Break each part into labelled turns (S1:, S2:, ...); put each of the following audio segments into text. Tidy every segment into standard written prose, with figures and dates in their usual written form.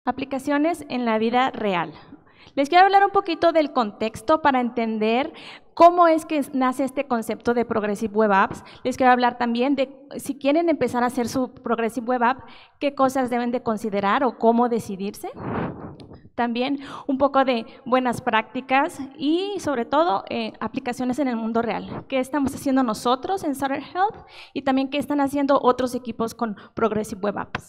S1: Aplicaciones en la vida real. Les quiero hablar un poquito del contexto para entender cómo es que nace este concepto de Progressive Web Apps. Les quiero hablar también de, si quieren empezar a hacer su Progressive Web App, qué cosas deben de considerar o cómo decidirse. También un poco de buenas prácticas y sobre todo aplicaciones en el mundo real. ¿Qué estamos haciendo nosotros en Sutter Health? Y también qué están haciendo otros equipos con Progressive Web Apps.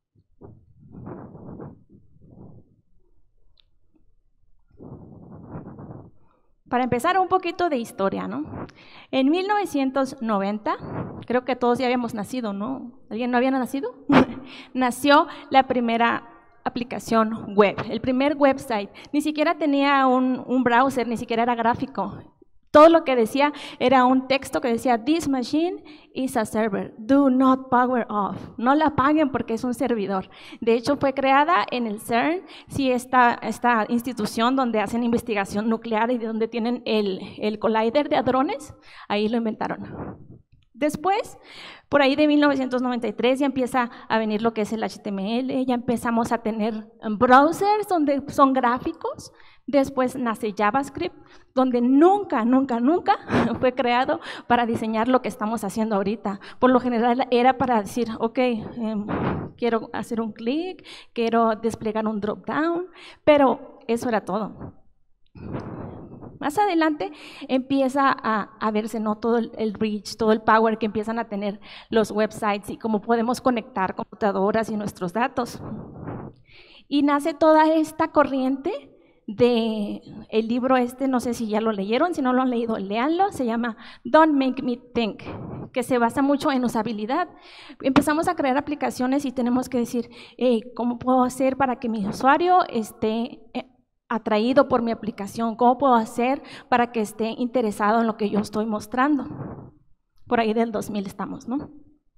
S1: Para empezar, un poquito de historia, ¿no? En 1990, creo que todos ya habíamos nacido, ¿no? ¿Alguien no había nacido? Nació la primera aplicación web, el primer website. Ni siquiera tenía un browser, ni siquiera era gráfico. Todo lo que decía era un texto que decía, "This machine is a server, do not power off". No la apaguen porque es un servidor. De hecho, fue creada en el CERN, sí, esta institución donde hacen investigación nuclear y donde tienen el collider de hadrones, ahí lo inventaron. Después, por ahí de 1993 ya empieza a venir lo que es el HTML, ya empezamos a tener browsers donde son gráficos. Después nace JavaScript, donde nunca fue creado para diseñar lo que estamos haciendo ahorita. Por lo general era para decir, ok, quiero hacer un clic, quiero desplegar un drop down, pero eso era todo. Más adelante empieza a verse, ¿no?, todo el reach, todo el power que empiezan a tener los websites y cómo podemos conectar computadoras y nuestros datos. Y nace toda esta corriente de el libro no sé si ya lo leyeron, si no lo han leído, léanlo, se llama Don't Make Me Think, que se basa mucho en usabilidad. Empezamos a crear aplicaciones y tenemos que decir, ¿cómo puedo hacer para que mi usuario esté atraído por mi aplicación? ¿Cómo puedo hacer para que esté interesado en lo que yo estoy mostrando? Por ahí del 2000 estamos, ¿no?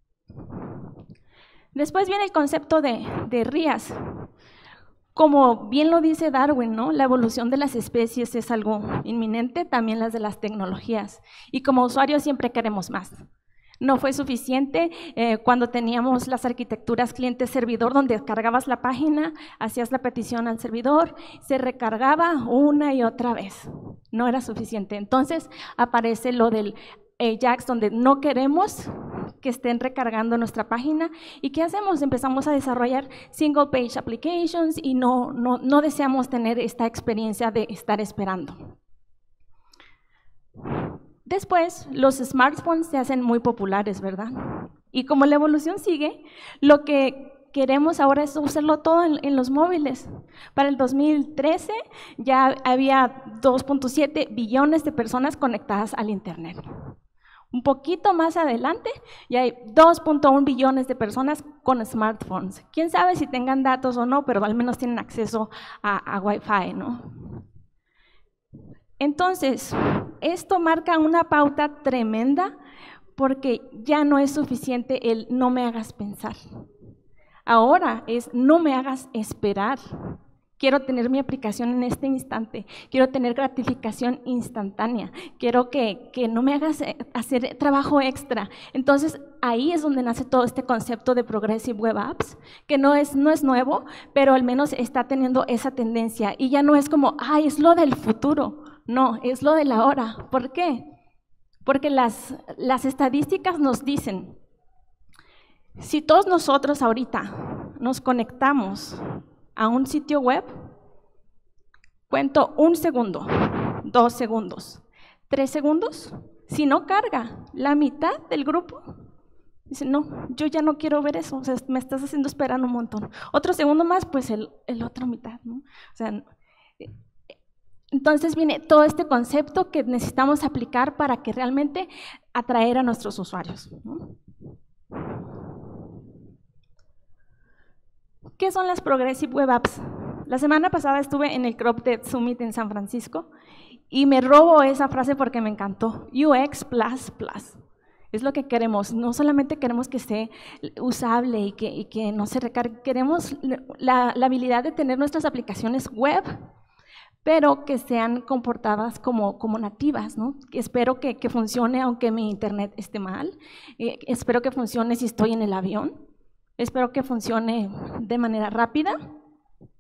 S1: Después viene el concepto de RIAs. Como bien lo dice Darwin, ¿no?, la evolución de las especies es algo inminente, también las de las tecnologías. Y como usuarios siempre queremos más. No fue suficiente cuando teníamos las arquitecturas cliente-servidor, donde cargabas la página, hacías la petición al servidor, se recargaba una y otra vez. No era suficiente. Entonces aparece lo del Ajax, donde no queremos que estén recargando nuestra página. ¿Y qué hacemos? Empezamos a desarrollar single page applications y no deseamos tener esta experiencia de estar esperando. Después, los smartphones se hacen muy populares, ¿verdad? Y como la evolución sigue, lo que queremos ahora es usarlo todo en los móviles. Para el 2013 ya había 2.7 billones de personas conectadas al Internet. Un poquito más adelante ya hay 2.1 billones de personas con smartphones. Quién sabe si tengan datos o no, pero al menos tienen acceso a Wi-Fi, ¿no? Entonces, esto marca una pauta tremenda porque ya no es suficiente el no me hagas pensar. Ahora es no me hagas esperar. Quiero tener mi aplicación en este instante, quiero tener gratificación instantánea, quiero que no me hagas hacer trabajo extra. Entonces, ahí es donde nace todo este concepto de Progressive Web Apps, que no es nuevo, pero al menos está teniendo esa tendencia. Y ya no es como, ay, es lo del futuro. No, es lo de la hora. ¿Por qué? Porque las estadísticas nos dicen, si todos nosotros ahorita nos conectamos a un sitio web, cuento 1 segundo, 2 segundos, 3 segundos, si no carga la mitad del grupo, dice, no, yo ya no quiero ver eso, o sea, me estás haciendo esperar un montón. Otro segundo más, pues el otro mitad, ¿no? O sea, entonces viene todo este concepto que necesitamos aplicar para que realmente atraer a nuestros usuarios, ¿no? ¿Qué son las Progressive Web Apps? La semana pasada estuve en el CropDev Summit en San Francisco y me robo esa frase porque me encantó. UX++. Es lo que queremos. No solamente queremos que esté usable y que no se recargue. Queremos la habilidad de tener nuestras aplicaciones web, pero que sean comportadas como nativas, ¿no? Espero que funcione aunque mi internet esté mal. Espero que funcione si estoy en el avión. Espero que funcione de manera rápida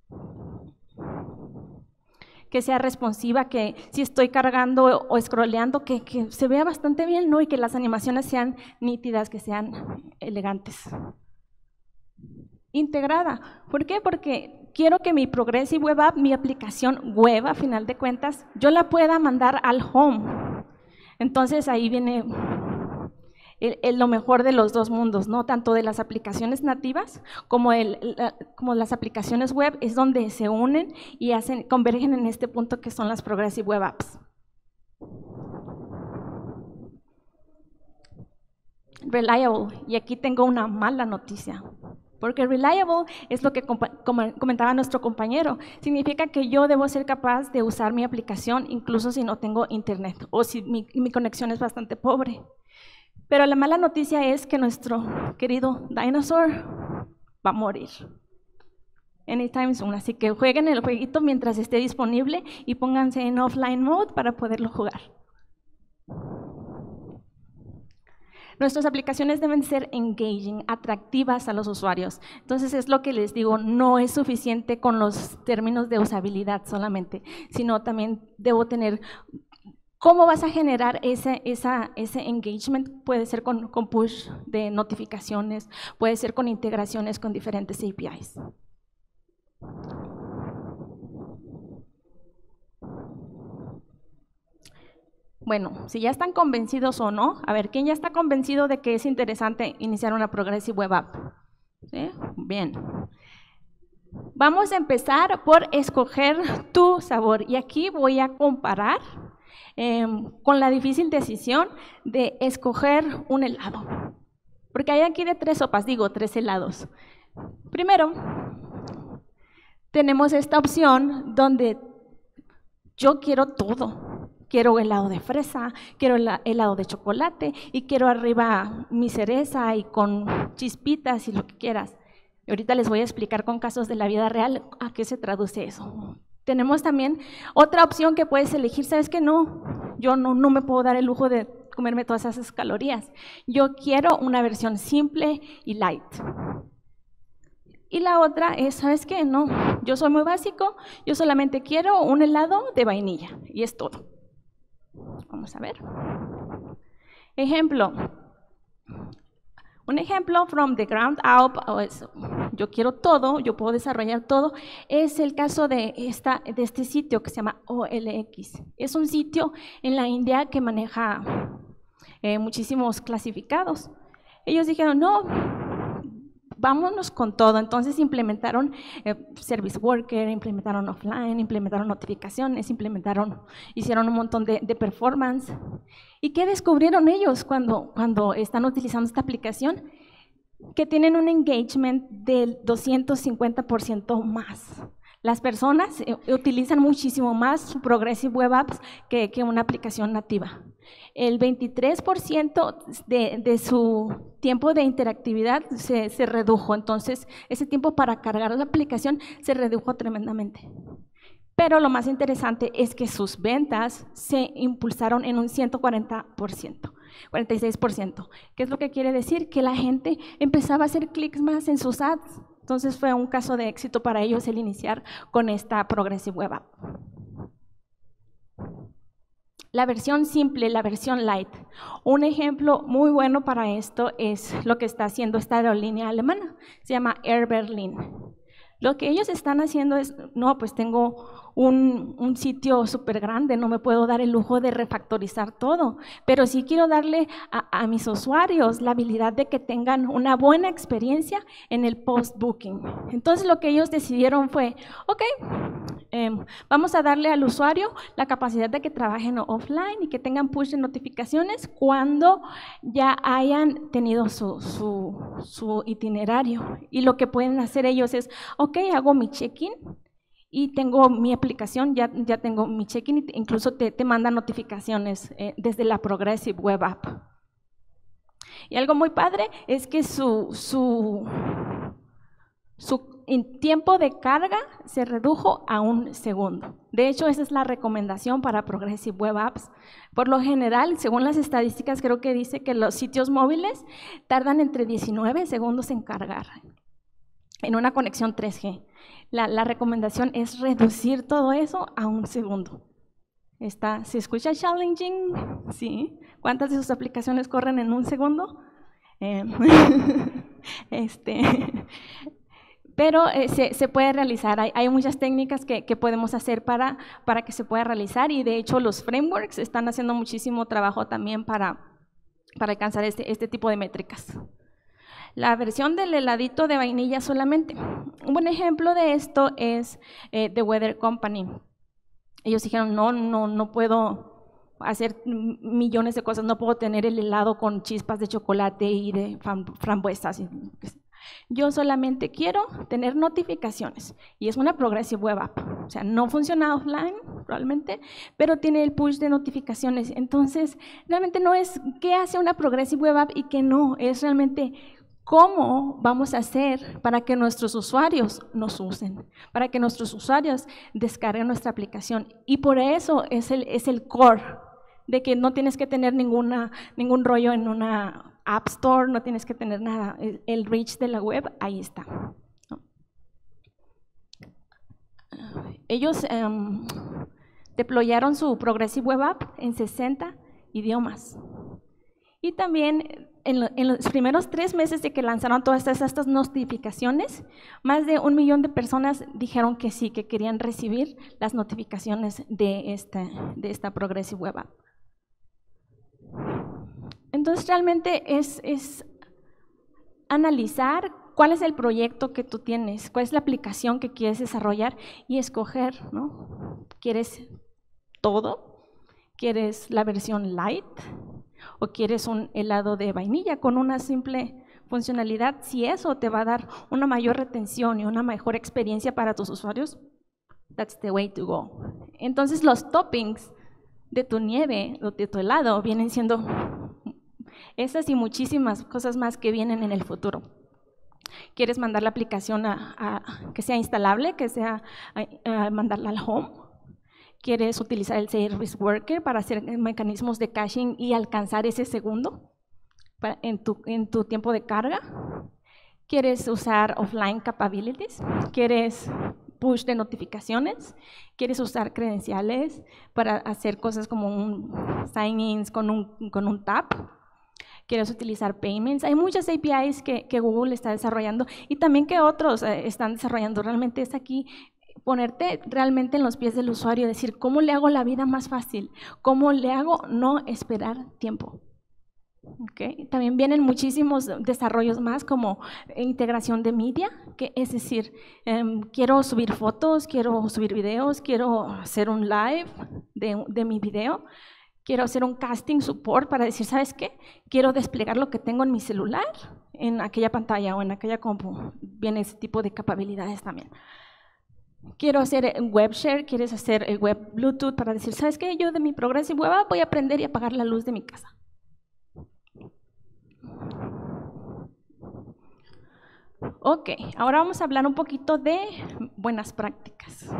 S1: que sea responsiva, que si estoy cargando o scrolleando, que se vea bastante bien, ¿no? Y que las animaciones sean nítidas, que sean elegantes. Integrada. ¿Por qué? Porque quiero que mi Progressive Web App, mi aplicación web, a final de cuentas, yo la pueda mandar al home. Entonces ahí viene lo mejor de los dos mundos, ¿no? Tanto de las aplicaciones nativas como las aplicaciones web, es donde se unen y convergen en este punto que son las Progressive Web Apps. Reliable, y aquí tengo una mala noticia. Porque reliable es lo que comentaba nuestro compañero. Significa que yo debo ser capaz de usar mi aplicación incluso si no tengo internet o si mi conexión es bastante pobre. Pero la mala noticia es que nuestro querido Dinosaur va a morir. Anytime soon. Así que jueguen el jueguito mientras esté disponible y pónganse en offline mode para poderlo jugar. Nuestras aplicaciones deben ser engaging, atractivas a los usuarios. Entonces es lo que les digo, no es suficiente con los términos de usabilidad solamente, sino también debo tener cómo vas a generar ese engagement. Puede ser con push de notificaciones, puede ser con integraciones con diferentes APIs. Bueno, si ya están convencidos o no, a ver, ¿quién ya está convencido de que es interesante iniciar una Progressive Web App? ¿Sí? Bien. Vamos a empezar por escoger tu sabor. Y aquí voy a comparar con la difícil decisión de escoger un helado. Porque hay aquí de tres sopas, digo, tres helados. Primero, tenemos esta opción donde yo quiero todo. Quiero helado de fresa, quiero helado de chocolate y quiero arriba mi cereza y con chispitas y lo que quieras. Y ahorita les voy a explicar con casos de la vida real a qué se traduce eso. Tenemos también otra opción que puedes elegir. ¿Sabes qué? No, yo no me puedo dar el lujo de comerme todas esas calorías. Yo quiero una versión simple y light. Y la otra es, ¿sabes qué? No, yo soy muy básico, yo solamente quiero un helado de vainilla y es todo. Vamos a ver. Ejemplo. Un ejemplo from the ground up, yo quiero todo, yo puedo desarrollar todo, es el caso de este sitio que se llama OLX. Es un sitio en la India que maneja muchísimos clasificados. Ellos dijeron, no, vámonos con todo. Entonces implementaron Service Worker, implementaron offline, implementaron notificaciones, hicieron un montón de performance. ¿Y qué descubrieron ellos cuando están utilizando esta aplicación? Que tienen un engagement del 250% más. Las personas utilizan muchísimo más su Progressive Web Apps que una aplicación nativa. El 23% de su tiempo de interactividad se redujo, entonces ese tiempo para cargar la aplicación se redujo tremendamente. Pero lo más interesante es que sus ventas se impulsaron en un 140%, 46%. ¿Qué es lo que quiere decir? Que la gente empezaba a hacer clics más en sus ads. Entonces fue un caso de éxito para ellos el iniciar con esta Progressive Web App. La versión simple, la versión light. Un ejemplo muy bueno para esto es lo que está haciendo esta aerolínea alemana. Se llama Air Berlin. Lo que ellos están haciendo es, no, pues tengo un sitio súper grande, no me puedo dar el lujo de refactorizar todo, pero sí quiero darle a mis usuarios la habilidad de que tengan una buena experiencia en el post-booking. Entonces lo que ellos decidieron fue, ok, vamos a darle al usuario la capacidad de que trabajen offline y que tengan push de notificaciones cuando ya hayan tenido su itinerario. Y lo que pueden hacer ellos es, ok, hago mi check-in y tengo mi aplicación, ya tengo mi check-in, incluso te manda notificaciones desde la Progressive Web App. Y algo muy padre es que su tiempo de carga se redujo a 1 segundo. De hecho, esa es la recomendación para Progressive Web Apps. Por lo general, según las estadísticas, creo que dice que los sitios móviles tardan entre 19 segundos en cargar. en una conexión 3G. La recomendación es reducir todo eso a 1 segundo. ¿Se escucha challenging? Sí. ¿Cuántas de sus aplicaciones corren en 1 segundo? Pero se puede realizar. Hay muchas técnicas que podemos hacer para que se pueda realizar, y de hecho los frameworks están haciendo muchísimo trabajo también para alcanzar este tipo de métricas. La versión del heladito de vainilla solamente. Un buen ejemplo de esto es The Weather Company. Ellos dijeron, no puedo hacer millones de cosas, no puedo tener el helado con chispas de chocolate y de frambuesas. Yo solamente quiero tener notificaciones, y es una Progressive Web App. O sea, no funciona offline probablemente, pero tiene el push de notificaciones. Entonces, realmente no es qué hace una Progressive Web App y qué no, es realmente cómo vamos a hacer para que nuestros usuarios nos usen, para que nuestros usuarios descarguen nuestra aplicación. Y por eso es el core, de que no tienes que tener ningún rollo en una App Store, no tienes que tener nada. El reach de la web, ahí está, ¿no? Ellos deployaron su Progressive Web App en 60 idiomas. Y también en los primeros 3 meses de que lanzaron todas estas notificaciones, más de 1 millón de personas dijeron que sí, que querían recibir las notificaciones de esta Progressive Web App. Entonces realmente es analizar cuál es el proyecto que tú tienes, cuál es la aplicación que quieres desarrollar y escoger, ¿no? ¿Quieres todo? ¿Quieres la versión light? ¿O quieres un helado de vainilla con una simple funcionalidad? Si eso te va a dar una mayor retención y una mejor experiencia para tus usuarios, that's the way to go. Entonces los toppings de tu nieve o de tu helado vienen siendo esas y muchísimas cosas más que vienen en el futuro. ¿Quieres mandar la aplicación que sea instalable, que sea mandarla al home? ¿Quieres utilizar el Service Worker para hacer mecanismos de caching y alcanzar ese segundo en tu tiempo de carga? ¿Quieres usar offline capabilities? ¿Quieres push de notificaciones? ¿Quieres usar credenciales para hacer cosas como un sign-ins con un tap? ¿Quieres utilizar payments? Hay muchas APIs que Google está desarrollando y también que otros están desarrollando. Realmente es aquí ponerte realmente en los pies del usuario y decir, ¿cómo le hago la vida más fácil? ¿Cómo le hago no esperar tiempo? Okay. También vienen muchísimos desarrollos más, como integración de media, que es decir, quiero subir fotos, quiero subir videos, quiero hacer un live de mi video, quiero hacer un casting support para decir, ¿sabes qué? Quiero desplegar lo que tengo en mi celular en aquella pantalla o en aquella compu. Viene ese tipo de capacidades también. Quiero hacer web share, quieres hacer el web Bluetooth para decir, ¿sabes qué? Yo de mi Progressive Web App voy a aprender y apagar la luz de mi casa. Ok, ahora vamos a hablar un poquito de buenas prácticas.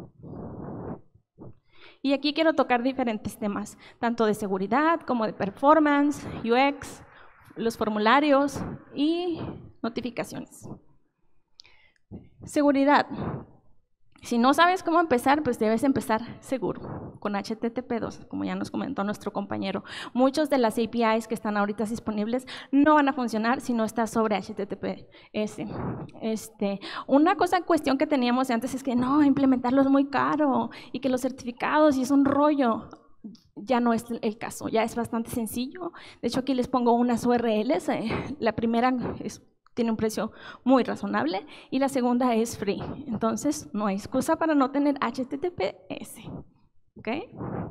S1: Y aquí quiero tocar diferentes temas, tanto de seguridad como de performance, UX, los formularios y notificaciones. Seguridad. Si no sabes cómo empezar, pues debes empezar seguro, con HTTP2, como ya nos comentó nuestro compañero. Muchas de las APIs que están ahorita disponibles no van a funcionar si no está sobre HTTPS. Una cuestión que teníamos antes es que no, implementarlo es muy caro y que los certificados y es un rollo. Ya no es el caso, ya es bastante sencillo. De hecho, aquí les pongo unas URLs. La primera tiene un precio muy razonable y la segunda es free. Entonces, no hay excusa para no tener HTTPS. ¿Okay?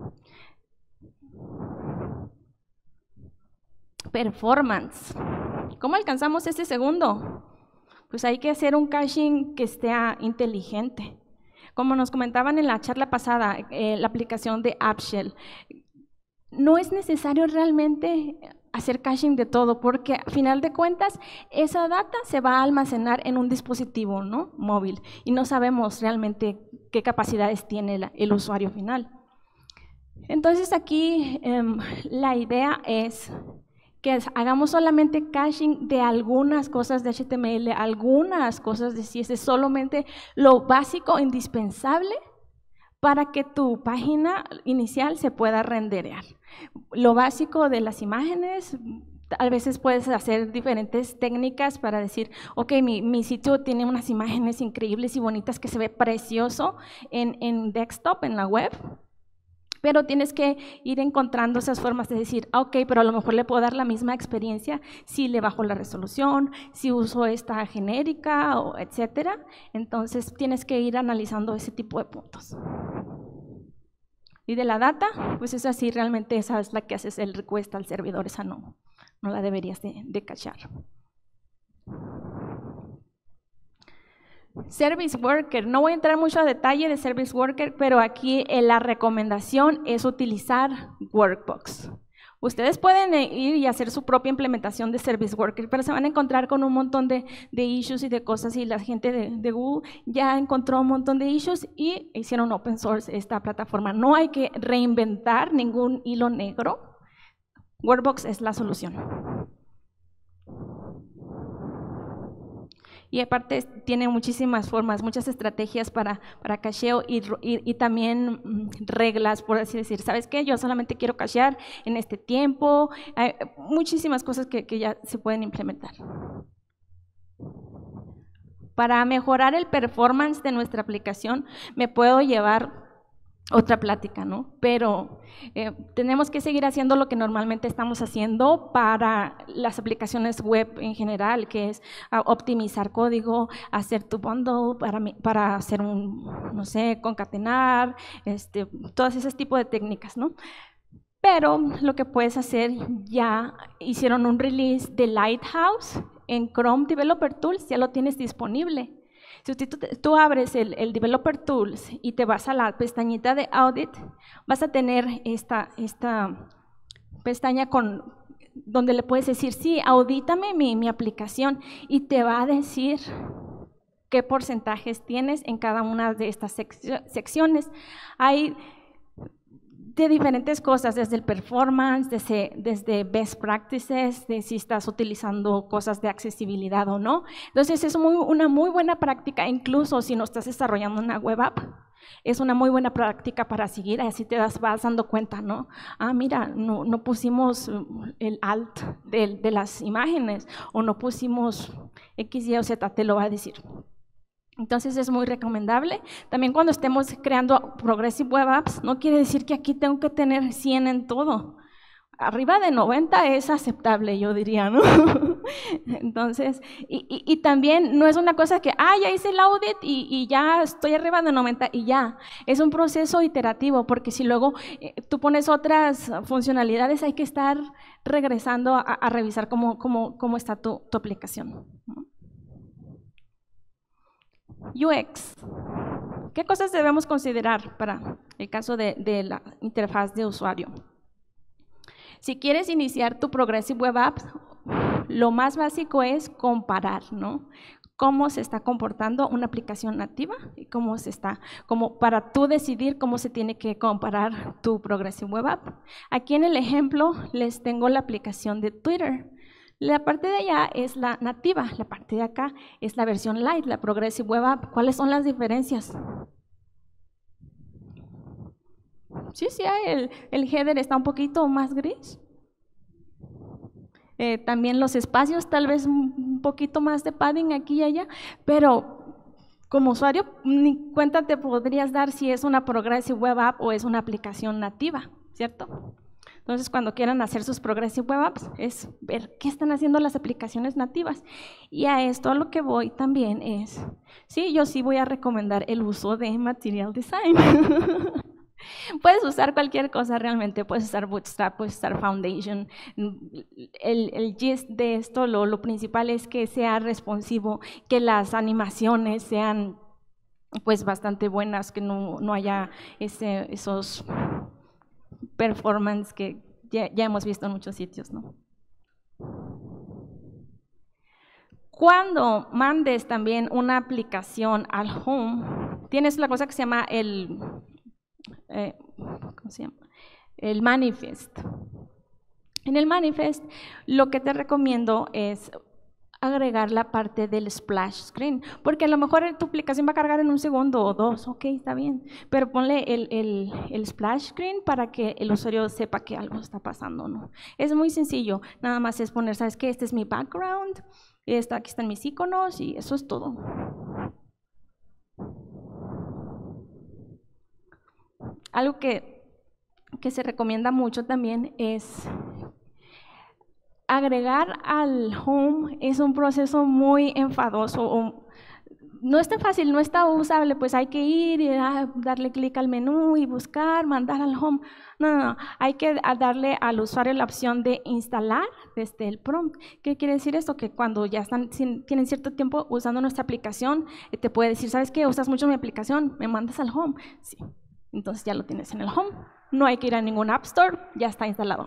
S1: Performance. ¿Cómo alcanzamos ese segundo? Pues hay que hacer un caching que esté inteligente. Como nos comentaban en la charla pasada, la aplicación de AppShell. No es necesario realmente hacer caching de todo, porque a final de cuentas esa data se va a almacenar en un dispositivo, ¿no? Móvil, y no sabemos realmente qué capacidades tiene el usuario final. Entonces aquí la idea es que hagamos solamente caching de algunas cosas de HTML, algunas cosas de CSS, solamente lo básico, indispensable para que tu página inicial se pueda renderear. Lo básico de las imágenes, a veces puedes hacer diferentes técnicas para decir, ok, mi sitio tiene unas imágenes increíbles y bonitas que se ve precioso en desktop, en la web, pero tienes que ir encontrando esas formas de decir, ok, pero a lo mejor le puedo dar la misma experiencia si le bajo la resolución, si uso esta genérica, o etcétera. Entonces tienes que ir analizando ese tipo de puntos. Y de la data, pues es así, realmente esa es la que haces el request al servidor, esa no la deberías de cachar. Service Worker, no voy a entrar mucho a detalle de Service Worker, pero aquí la recomendación es utilizar Workbox. Ustedes pueden ir y hacer su propia implementación de Service Worker, pero se van a encontrar con un montón de issues y de cosas, y la gente de Google ya encontró un montón de issues y hicieron open source esta plataforma. No hay que reinventar ningún hilo negro. Workbox es la solución. Y aparte tiene muchísimas formas, muchas estrategias para cacheo y también reglas, por así decir. ¿Sabes qué? Yo solamente quiero cachear en este tiempo. Hay muchísimas cosas que ya se pueden implementar. Para mejorar el performance de nuestra aplicación, me puedo llevar otra plática, ¿no? Pero tenemos que seguir haciendo lo que normalmente estamos haciendo para las aplicaciones web en general, que es optimizar código, hacer tu bundle para hacer no sé, concatenar, todos esos tipos de técnicas, ¿no? Pero lo que puedes hacer, ya hicieron un release de Lighthouse en Chrome Developer Tools, ya lo tienes disponible. Si tú abres el Developer Tools y te vas a la pestañita de Audit, vas a tener esta pestaña donde le puedes decir, sí, audítame mi aplicación, y te va a decir qué porcentajes tienes en cada una de estas secciones. Hay de diferentes cosas, desde el performance, desde best practices, de si estás utilizando cosas de accesibilidad o no. Entonces es una muy buena práctica, incluso si no estás desarrollando una web app, es una muy buena práctica para seguir, así te vas dando cuenta, ¿no? Ah, mira, no pusimos el alt de las imágenes, o no pusimos X, Y o Z, te lo va a decir. Entonces es muy recomendable. También cuando estemos creando Progressive Web Apps, no quiere decir que aquí tengo que tener 100 en todo. Arriba de 90 es aceptable, yo diría, ¿no? Entonces, y también no es una cosa que, ya hice el audit y ya estoy arriba de 90 y ya. Es un proceso iterativo, porque si luego tú pones otras funcionalidades, hay que estar regresando a revisar cómo está tu aplicación, ¿no? UX. ¿Qué cosas debemos considerar para el caso de la interfaz de usuario? Si quieres iniciar tu Progressive Web App, lo más básico es comparar, ¿no? Cómo se está comportando una aplicación nativa y como para tú decidir cómo se tiene que comparar tu Progressive Web App. Aquí en el ejemplo les tengo la aplicación de Twitter. La parte de allá es la nativa, la parte de acá es la versión light, la Progressive Web App. ¿Cuáles son las diferencias? Sí, el header está un poquito más gris. También los espacios, tal vez un poquito más de padding aquí y allá, pero como usuario ni cuenta te podrías dar si es una Progressive Web App o es una aplicación nativa, ¿cierto? Entonces, cuando quieran hacer sus Progressive Web Apps, es ver qué están haciendo las aplicaciones nativas. Y a esto a lo que voy también es, sí, yo sí voy a recomendar el uso de Material Design. Puedes usar cualquier cosa realmente, puedes usar Bootstrap, puedes usar Foundation. El gist de esto, lo principal es que sea responsivo, que las animaciones sean pues bastante buenas, que no haya esos performance que ya hemos visto en muchos sitios, ¿no? Cuando mandes también una aplicación al home, tienes la cosa que se llama ¿cómo se llama? El manifest. En el manifest, lo que te recomiendo es agregar la parte del splash screen, porque a lo mejor tu aplicación va a cargar en 1 segundo o 2, ok, está bien, pero ponle el splash screen para que el usuario sepa que algo está pasando, ¿no? Es muy sencillo, nada más es poner, ¿sabes qué? Este es mi background, aquí están mis iconos y eso es todo. Algo que se recomienda mucho también es agregar al home. Es un proceso muy enfadoso, no es tan fácil, no está usable, pues hay que ir y darle clic al menú y buscar, mandar al home. No, hay que darle al usuario la opción de instalar desde el prompt. ¿Qué quiere decir esto? Que cuando ya tienen cierto tiempo usando nuestra aplicación, te puede decir, ¿sabes qué? Usas mucho mi aplicación, me mandas al home. Sí, entonces ya lo tienes en el home. No hay que ir a ningún App Store, ya está instalado.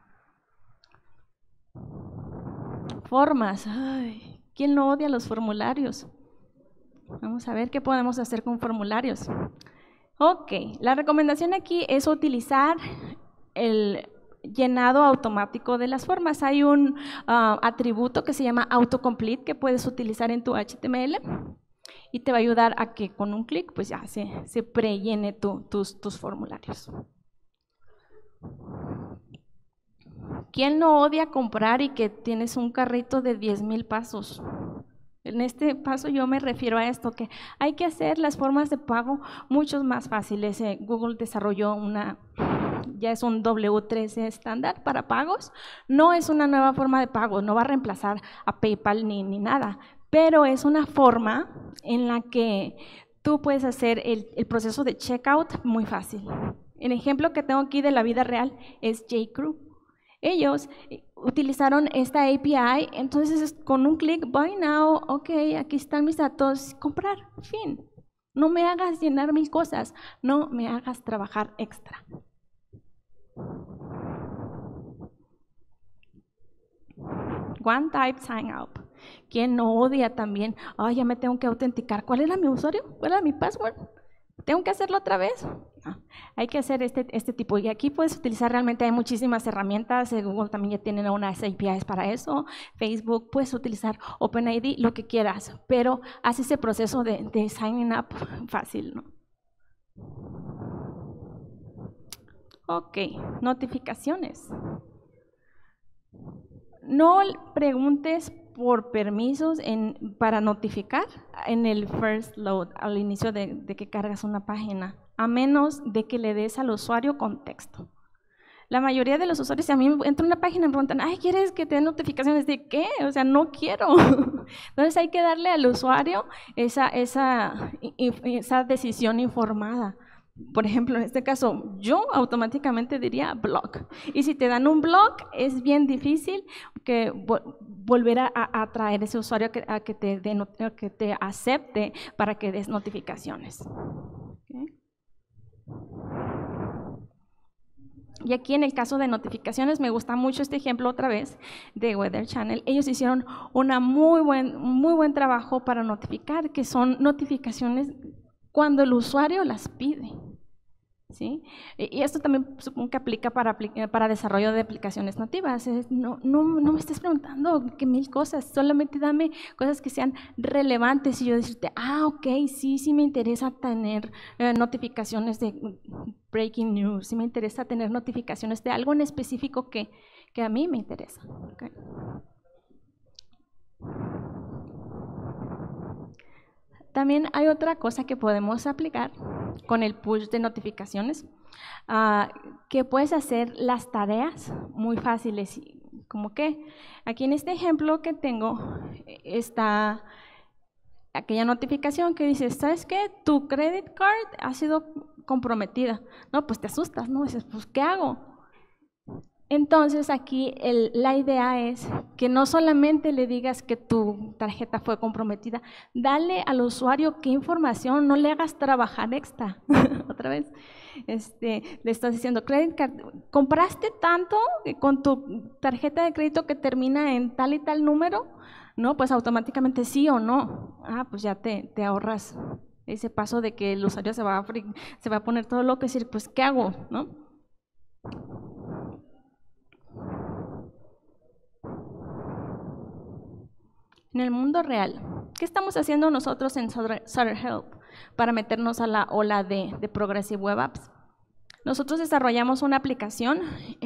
S1: Formas. Ay, ¿quién no odia los formularios? Vamos a ver qué podemos hacer con formularios. Ok, la recomendación aquí es utilizar el llenado automático de las formas. Hay un atributo que se llama autocomplete que puedes utilizar en tu HTML y te va a ayudar a que con un clic pues ya se prellene tus formularios. ¿Quién no odia comprar y que tienes un carrito de 10,000 pasos? En este paso yo me refiero a esto, que hay que hacer las formas de pago mucho más fáciles. Google desarrolló ya es un W3C estándar para pagos. No es una nueva forma de pago, no va a reemplazar a PayPal ni nada, pero es una forma en la que tú puedes hacer el proceso de checkout muy fácil. El ejemplo que tengo aquí de la vida real es J.Crew. Ellos utilizaron esta API, entonces con un clic, buy now, ok, aquí están mis datos, comprar, fin. No me hagas llenar 1000 cosas, no me hagas trabajar extra. One Type Sign Up. ¿Quién no odia también? Ay, ya me tengo que autenticar. ¿Cuál era mi usuario? ¿Cuál era mi password? ¿Tengo que hacerlo otra vez? No, hay que hacer este tipo. Y aquí puedes utilizar, realmente hay muchísimas herramientas. Google también ya tiene unas APIs para eso. Facebook, puedes utilizar OpenID, lo que quieras. Pero haz ese proceso de signing up fácil, ¿no? Ok, notificaciones. No preguntes por permisos para notificar en el first load, al inicio de que cargas una página, a menos de que le des al usuario contexto. La mayoría de los usuarios, si a mí entro en una página y me preguntan, ay, ¿quieres que te den notificaciones? ¿De qué? O sea, no quiero. Entonces hay que darle al usuario esa decisión informada. Por ejemplo, en este caso, yo automáticamente diría block. Y si te dan un block, es bien difícil que volver a traer ese usuario a que te acepte para que des notificaciones. ¿Okay? Y aquí en el caso de notificaciones, me gusta mucho este ejemplo otra vez de Weather Channel. Ellos hicieron un muy buen trabajo para notificar, que son notificaciones cuando el usuario las pide. ¿Sí? Y esto también supongo que aplica para desarrollo de aplicaciones nativas. No me estés preguntando que 1000 cosas, solamente dame cosas que sean relevantes y yo decirte, ok, sí me interesa tener notificaciones de breaking news, sí me interesa tener notificaciones de algo en específico que a mí me interesa. Okay. También hay otra cosa que podemos aplicar con el push de notificaciones, que puedes hacer las tareas muy fáciles. Como que aquí en este ejemplo que tengo está aquella notificación que dice, ¿sabes qué? Tu credit card ha sido comprometida. No, pues te asustas, ¿no? Dices, pues ¿qué hago? Entonces aquí la idea es que no solamente le digas que tu tarjeta fue comprometida, dale al usuario qué información, no le hagas trabajar extra. Otra vez, le estás diciendo, credit card, ¿compraste tanto con tu tarjeta de crédito que termina en tal y tal número? No, pues automáticamente sí o no. Pues ya te ahorras ese paso de que el usuario se va a poner todo loco y decir, pues ¿qué hago? ¿No? En el mundo real, ¿qué estamos haciendo nosotros en Sutter Health para meternos a la ola de Progressive Web Apps? Nosotros desarrollamos una aplicación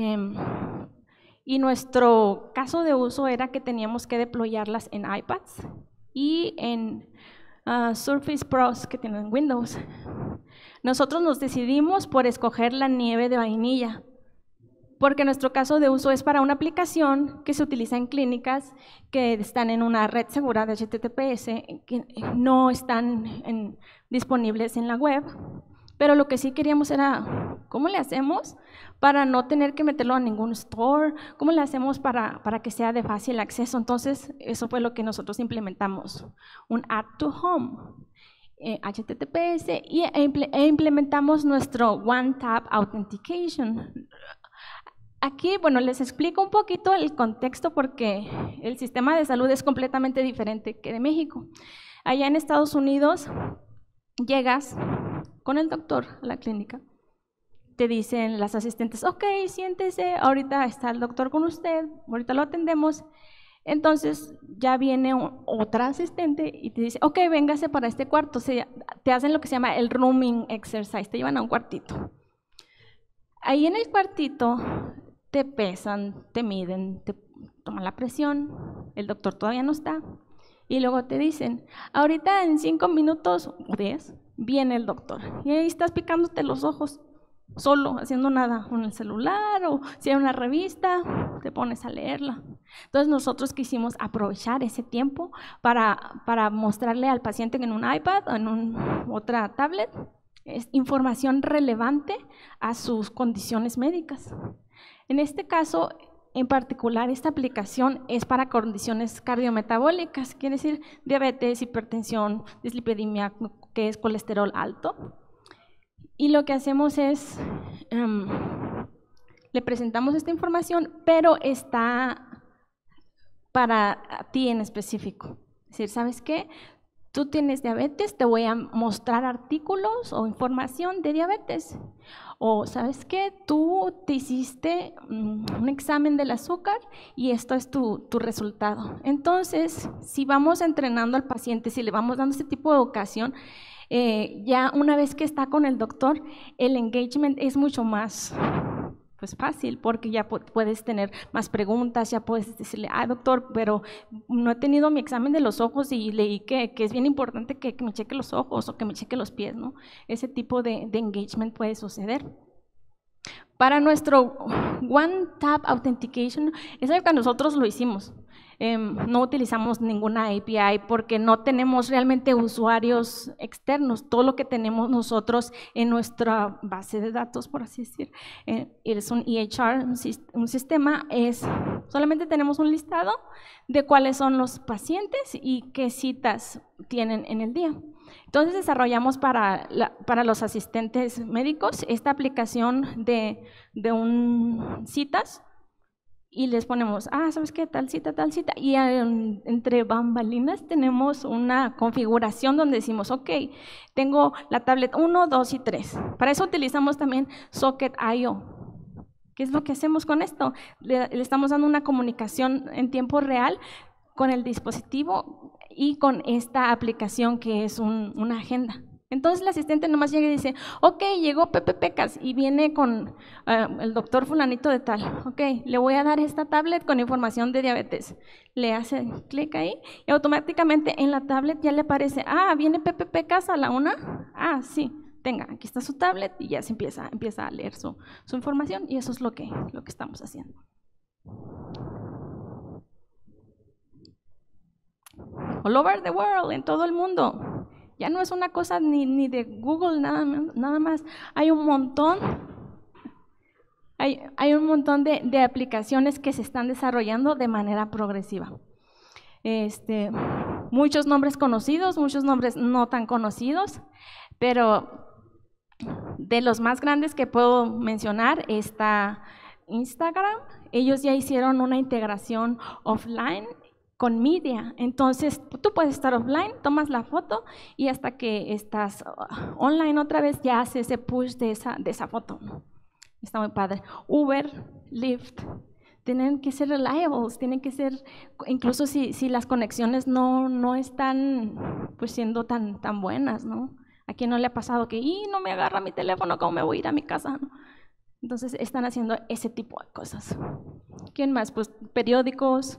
S1: y nuestro caso de uso era que teníamos que deployarlas en iPads y en Surface Pros que tienen Windows. Nosotros nos decidimos por escoger la nieve de vainilla, porque nuestro caso de uso es para una aplicación que se utiliza en clínicas que están en una red segura de HTTPS, que no están disponibles en la web. Pero lo que sí queríamos era, ¿cómo le hacemos para no tener que meterlo a ningún store? ¿Cómo le hacemos para que sea de fácil acceso? Entonces, eso fue lo que nosotros implementamos, un Add to Home, HTTPS, e implementamos nuestro One Tap Authentication. Aquí, bueno, les explico un poquito el contexto porque el sistema de salud es completamente diferente que de México. Allá en Estados Unidos, llegas con el doctor a la clínica, te dicen las asistentes, ok, siéntese, ahorita está el doctor con usted, ahorita lo atendemos. Entonces ya viene otra asistente y te dice, ok, véngase para este cuarto. Te hacen lo que se llama el rooming exercise, te llevan a un cuartito. Ahí en el cuartito te pesan, te miden, te toman la presión, el doctor todavía no está. Y luego te dicen, ahorita en 5 minutos o 10 viene el doctor. Y ahí estás picándote los ojos, solo, haciendo nada, con el celular o si hay una revista, te pones a leerla. Entonces nosotros quisimos aprovechar ese tiempo para mostrarle al paciente en un iPad o en otra tablet información relevante a sus condiciones médicas. En este caso, en particular, esta aplicación es para condiciones cardiometabólicas, quiere decir diabetes, hipertensión, dislipidemia, que es colesterol alto. Y lo que hacemos es, le presentamos esta información, pero está para ti en específico. Es decir, ¿sabes qué? Tú tienes diabetes, te voy a mostrar artículos o información de diabetes. O, ¿sabes qué? Tú te hiciste un examen del azúcar y esto es tu resultado. Entonces, si vamos entrenando al paciente, si le vamos dando este tipo de educación, ya una vez que está con el doctor, el engagement es mucho más fácil, porque ya puedes tener más preguntas, ya puedes decirle, doctor, pero no he tenido mi examen de los ojos y leí que es bien importante que me cheque los ojos o que me cheque los pies, ¿no? Ese tipo de engagement puede suceder. Para nuestro One Tap Authentication, es algo que nosotros lo hicimos. No utilizamos ninguna API porque no tenemos realmente usuarios externos. Todo lo que tenemos nosotros en nuestra base de datos, por así decir, es un EHR, un sistema, solamente tenemos un listado de cuáles son los pacientes y qué citas tienen en el día. Entonces desarrollamos para los asistentes médicos esta aplicación de citas. Y les ponemos, ¿sabes qué? Tal cita, y entre bambalinas tenemos una configuración donde decimos, ok, tengo la tablet 1, 2 y 3. Para eso utilizamos también Socket.io. ¿Qué es lo que hacemos con esto? Le estamos dando una comunicación en tiempo real con el dispositivo y con esta aplicación que es una agenda. Entonces el asistente nomás llega y dice, ok, llegó Pepe Pecas y viene con el doctor fulanito de tal. Ok, le voy a dar esta tablet con información de diabetes. Le hace clic ahí y automáticamente en la tablet ya le aparece, viene Pepe Pecas a la 1. Sí, tenga, aquí está su tablet y ya se empieza a leer su información y eso es lo que estamos haciendo. All over the world, en todo el mundo. Ya no es una cosa ni de Google nada más. Hay un montón de aplicaciones que se están desarrollando de manera progresiva. Muchos nombres conocidos, muchos nombres no tan conocidos, pero de los más grandes que puedo mencionar está Instagram. Ellos ya hicieron una integración offline con media, entonces tú puedes estar offline, tomas la foto y hasta que estás online otra vez ya hace ese push de esa foto. Está muy padre. Uber, Lyft, tienen que ser reliables, tienen que ser, incluso si las conexiones no están pues siendo tan buenas, ¿no? ¿A quién no le ha pasado que no me agarra mi teléfono, cómo me voy a ir a mi casa, ¿no? Entonces están haciendo ese tipo de cosas. ¿Quién más? Pues periódicos.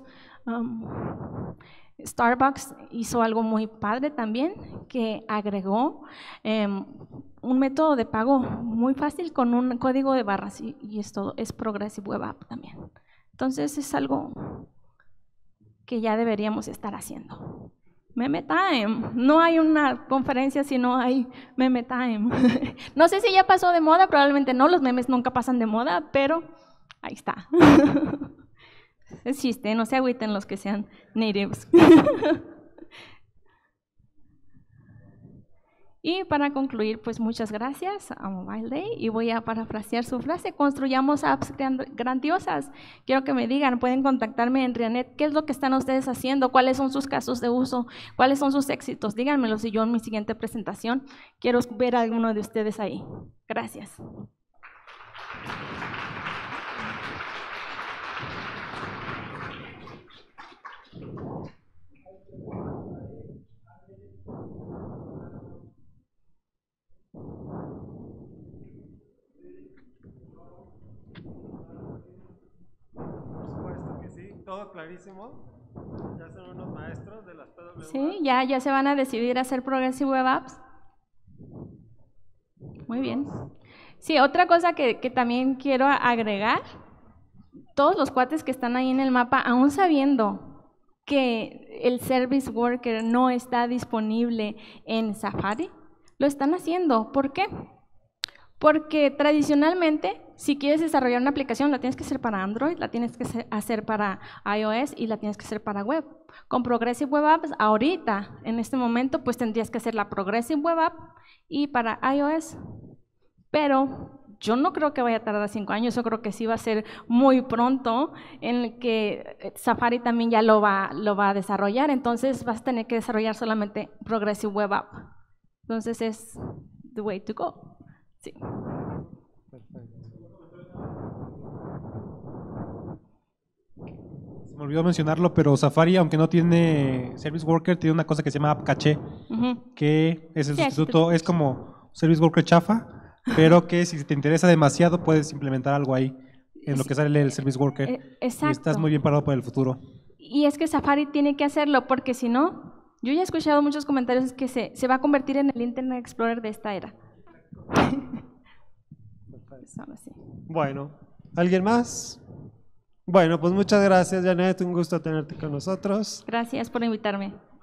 S1: Starbucks hizo algo muy padre también, que agregó un método de pago muy fácil con un código de barras y esto es Progressive Web App también. Entonces es algo que ya deberíamos estar haciendo. Meme Time. No hay una conferencia si no hay Meme Time. No sé si ya pasó de moda, probablemente no, los memes nunca pasan de moda, pero ahí está. Existe, no se agüiten los que sean natives. Y para concluir, pues muchas gracias a Mobile Day y voy a parafrasear su frase: construyamos apps grandiosas. Quiero que me digan, pueden contactarme en Rianet, ¿qué es lo que están ustedes haciendo? ¿Cuáles son sus casos de uso? ¿Cuáles son sus éxitos? Díganmelos y yo en mi siguiente presentación quiero ver a alguno de ustedes ahí. Gracias.
S2: Todo clarísimo. Ya son unos maestros de las PWA.
S1: Sí, ya se van a decidir a hacer Progressive Web Apps. Muy bien. Sí, otra cosa que también quiero agregar, todos los cuates que están ahí en el mapa, aún sabiendo que el Service Worker no está disponible en Safari, lo están haciendo. ¿Por qué? Porque tradicionalmente, si quieres desarrollar una aplicación, la tienes que hacer para Android, la tienes que hacer para iOS y la tienes que hacer para web. Con Progressive Web Apps, ahorita, en este momento, pues tendrías que hacer la Progressive Web App y para iOS. Pero yo no creo que vaya a tardar 5 años, yo creo que sí va a ser muy pronto en el que Safari también ya lo va a desarrollar, entonces vas a tener que desarrollar solamente Progressive Web App. Entonces es the way to go. Sí.
S3: Perfecto. Se me olvidó mencionarlo, pero Safari, aunque no tiene Service Worker, tiene una cosa que se llama App Cache, que es el sustituto, es como Service Worker chafa, pero que si te interesa demasiado puedes implementar algo ahí en lo que sale el Service Worker.
S1: Exacto.
S3: Y estás muy bien parado para el futuro.
S1: Y es que Safari tiene que hacerlo, porque si no, yo ya he escuchado muchos comentarios que se va a convertir en el Internet Explorer de esta era.
S2: Bueno, ¿alguien más? Bueno, pues muchas gracias, Janet, un gusto tenerte con nosotros.
S1: Gracias por invitarme.